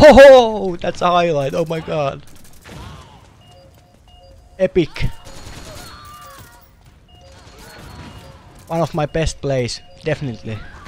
Oh, that's a highlight. Oh my god. Epic. One of my best plays, definitely.